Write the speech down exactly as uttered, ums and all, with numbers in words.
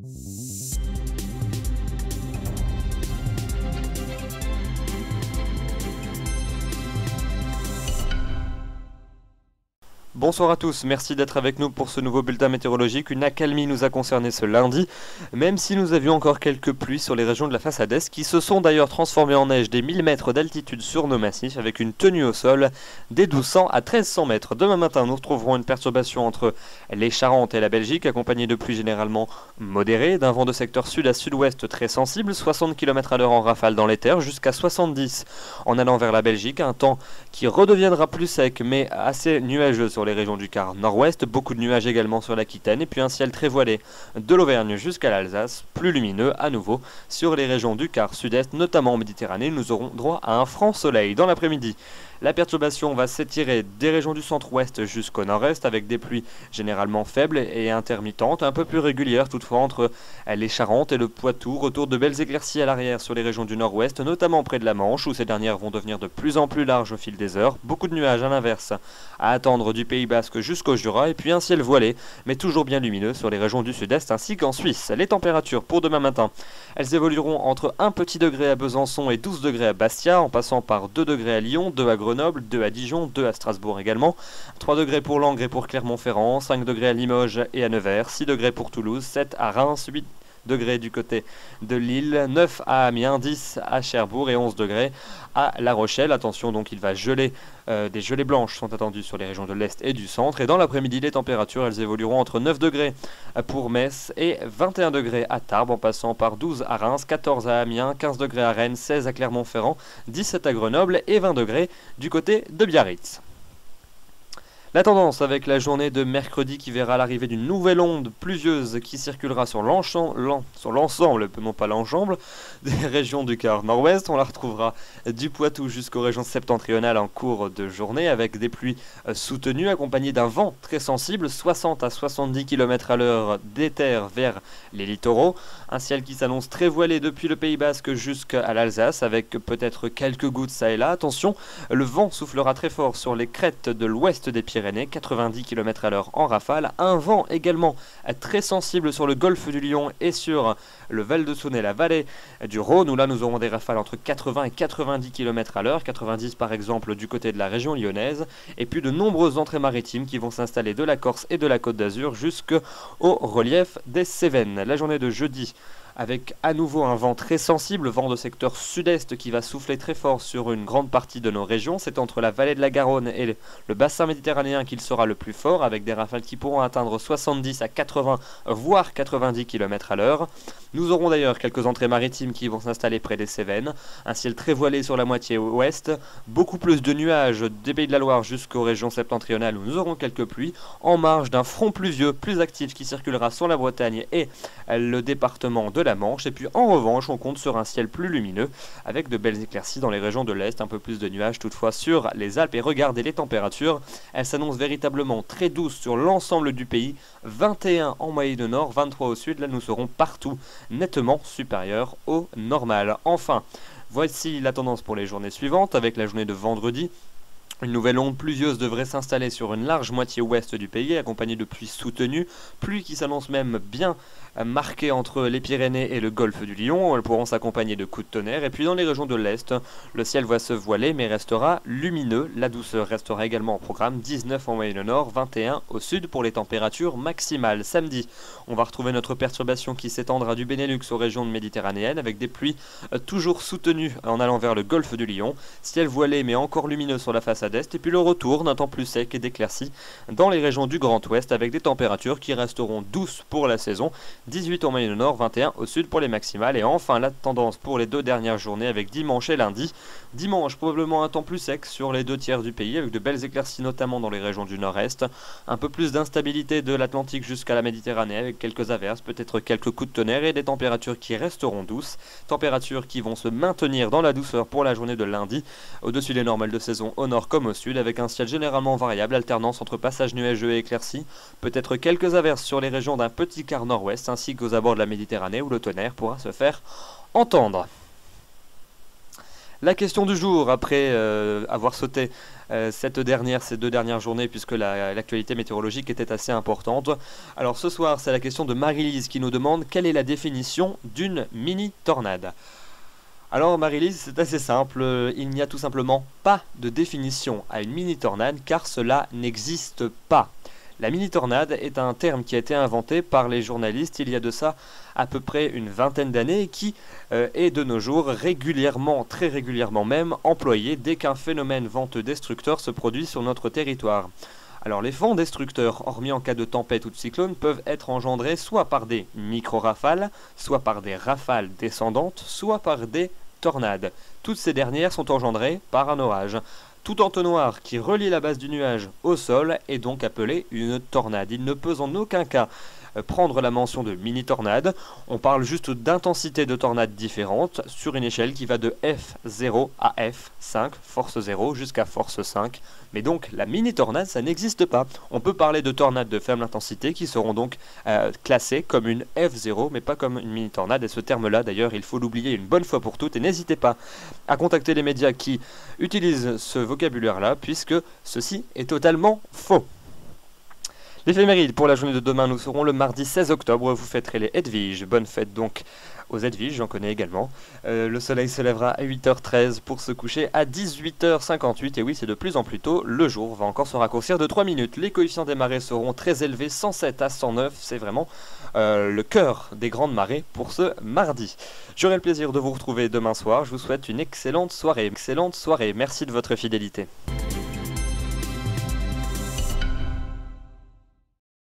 Bonsoir à tous, merci d'être avec nous pour ce nouveau bulletin météorologique. Une accalmie nous a concerné ce lundi, même si nous avions encore quelques pluies sur les régions de la façade est, qui se sont d'ailleurs transformées en neige des mille mètres d'altitude sur nos massifs, avec une tenue au sol des douze cents à treize cents mètres. Demain matin, nous retrouverons une perturbation entre les Charentes et la Belgique, accompagnée de pluies généralement modérées, d'un vent de secteur sud à sud-ouest très sensible, soixante kilomètres à l'heure en rafale dans les terres, jusqu'à soixante-dix en allant vers la Belgique. Un temps qui redeviendra plus sec, mais assez nuageux sur les régions du quart nord-ouest, beaucoup de nuages également sur l'Aquitaine, et puis un ciel très voilé de l'Auvergne jusqu'à l'Alsace, plus lumineux à nouveau sur les régions du quart sud-est, notamment en Méditerranée. Nous aurons droit à un franc soleil dans l'après-midi. La perturbation va s'étirer des régions du centre-ouest jusqu'au nord-est, avec des pluies généralement faibles et intermittentes, un peu plus régulières toutefois entre les Charentes et le Poitou. Retour de belles éclaircies à l'arrière sur les régions du nord-ouest, notamment près de la Manche, où ces dernières vont devenir de plus en plus larges au fil des heures. Beaucoup de nuages à l'inverse à attendre du Pays Basque jusqu'au Jura, et puis un ciel voilé, mais toujours bien lumineux sur les régions du sud-est ainsi qu'en Suisse. Les températures pour demain matin, elles évolueront entre un petit degré à Besançon et douze degrés à Bastia, en passant par deux degrés à Lyon, deux à Grenoble, deux à Dijon, deux à Strasbourg également, trois degrés pour Langres et pour Clermont-Ferrand, cinq degrés à Limoges et à Nevers, six degrés pour Toulouse, sept à Reims, huit degrés du côté de Lille, neuf à Amiens, dix à Cherbourg et onze degrés à La Rochelle. Attention donc, il va geler, euh, des gelées blanches sont attendues sur les régions de l'Est et du Centre. Et dans l'après-midi, les températures, elles évolueront entre neuf degrés pour Metz et vingt et un degrés à Tarbes, en passant par douze à Reims, quatorze à Amiens, quinze degrés à Rennes, seize à Clermont-Ferrand, dix-sept à Grenoble et vingt degrés du côté de Biarritz. La tendance avec la journée de mercredi qui verra l'arrivée d'une nouvelle onde pluvieuse qui circulera sur l'ensemble, non pas l'ensemble, des régions du quart nord-ouest. On la retrouvera du Poitou jusqu'aux régions septentrionales en cours de journée, avec des pluies soutenues accompagnées d'un vent très sensible, soixante à soixante-dix kilomètres à l'heure des terres vers les littoraux. Un ciel qui s'annonce très voilé depuis le Pays Basque jusqu'à l'Alsace, avec peut-être quelques gouttes ça et là. Attention, le vent soufflera très fort sur les crêtes de l'ouest des Pyrénées, quatre-vingt-dix kilomètres à l'heure en rafale. Un vent également très sensible sur le golfe du Lion et sur le Val de Saône et la vallée du Rhône, où là nous aurons des rafales entre quatre-vingts et quatre-vingt-dix kilomètres à l'heure, quatre-vingt-dix par exemple du côté de la région lyonnaise, et puis de nombreuses entrées maritimes qui vont s'installer de la Corse et de la Côte d'Azur jusqu'au relief des Cévennes. La journée de jeudi, avec à nouveau un vent très sensible, vent de secteur sud-est qui va souffler très fort sur une grande partie de nos régions. C'est entre la vallée de la Garonne et le bassin méditerranéen qu'il sera le plus fort, avec des rafales qui pourront atteindre soixante-dix à quatre-vingts, voire quatre-vingt-dix kilomètres à l'heure. Nous aurons d'ailleurs quelques entrées maritimes qui vont s'installer près des Cévennes, un ciel très voilé sur la moitié ouest, beaucoup plus de nuages des Pays de la Loire jusqu'aux régions septentrionales où nous aurons quelques pluies, en marge d'un front pluvieux plus actif qui circulera sur la Bretagne et le département de la Manche. Et puis en revanche, on compte sur un ciel plus lumineux avec de belles éclaircies dans les régions de l'Est, un peu plus de nuages toutefois sur les Alpes. Et regardez les températures, elles s'annoncent véritablement très douces sur l'ensemble du pays, vingt et un en moyenne nord, vingt-trois au sud. Là nous serons partout nettement supérieurs au normal. Enfin, voici la tendance pour les journées suivantes. Avec la journée de vendredi, une nouvelle onde pluvieuse devrait s'installer sur une large moitié ouest du pays, accompagnée de pluies soutenues, pluies qui s'annoncent même bien marquées entre les Pyrénées et le golfe du Lion. Elles pourront s'accompagner de coups de tonnerre. Et puis dans les régions de l'Est, le ciel va se voiler mais restera lumineux. La douceur restera également au programme, dix-neuf en moyenne nord, vingt et un au sud pour les températures maximales. Samedi, on va retrouver notre perturbation qui s'étendra du Benelux aux régions méditerranéennes, avec des pluies toujours soutenues en allant vers le golfe du Lion. Ciel voilé mais encore lumineux sur la façade est, et puis le retour d'un temps plus sec et d'éclaircies dans les régions du Grand Ouest, avec des températures qui resteront douces pour la saison, dix-huit en moyenne nord, vingt et un au sud pour les maximales. Et enfin la tendance pour les deux dernières journées avec dimanche et lundi. Dimanche, probablement un temps plus sec sur les deux tiers du pays, avec de belles éclaircies notamment dans les régions du nord-est, un peu plus d'instabilité de l'Atlantique jusqu'à la Méditerranée avec quelques averses, peut-être quelques coups de tonnerre, et des températures qui resteront douces, températures qui vont se maintenir dans la douceur pour la journée de lundi, au-dessus des normales de saison au nord comme au sud, avec un ciel généralement variable, alternance entre passages nuageux et éclaircies, peut-être quelques averses sur les régions d'un petit quart nord-ouest, ainsi qu'aux abords de la Méditerranée où le tonnerre pourra se faire entendre. La question du jour, après euh, avoir sauté euh, cette dernière, ces deux dernières journées, puisque la- l'actualité météorologique était assez importante. Alors ce soir, c'est la question de Marie-Lise qui nous demande quelle est la définition d'une mini-tornade. Alors Marie-Lise, c'est assez simple, euh, il n'y a tout simplement pas de définition à une mini-tornade car cela n'existe pas. La mini-tornade est un terme qui a été inventé par les journalistes il y a de ça à peu près une vingtaine d'années et qui euh, est de nos jours régulièrement, très régulièrement même, employé dès qu'un phénomène venteux destructeur se produit sur notre territoire. Alors les vents destructeurs, hormis en cas de tempête ou de cyclone, peuvent être engendrés soit par des micro-rafales, soit par des rafales descendantes, soit par des tornades. Toutes ces dernières sont engendrées par un orage. Tout entonnoir qui relie la base du nuage au sol est donc appelé une tornade. Il ne peut en aucun cas euh, prendre la mention de mini-tornade. On parle juste d'intensité de tornade différentes sur une échelle qui va de F zéro à F cinq, force zéro, jusqu'à force cinq. Mais donc la mini-tornade, ça n'existe pas. On peut parler de tornades de faible intensité qui seront donc euh, classées comme une F zéro, mais pas comme une mini-tornade. Et ce terme-là, d'ailleurs, il faut l'oublier une bonne fois pour toutes. Et n'hésitez pas à contacter les médias qui utilisent ce vocabulaire-là, puisque ceci est totalement faux. L'éphéméride pour la journée de demain, nous serons le mardi seize octobre, vous fêterez les Edwige. Bonne fête donc aux Edwige, j'en connais également. Euh, le soleil se lèvera à huit heures treize pour se coucher à dix-huit heures cinquante-huit. Et oui, c'est de plus en plus tôt, le jour va encore se raccourcir de trois minutes. Les coefficients des marées seront très élevés, cent sept à cent neuf. C'est vraiment euh, le cœur des grandes marées pour ce mardi. J'aurai le plaisir de vous retrouver demain soir. Je vous souhaite une excellente soirée. Excellente soirée. Merci de votre fidélité.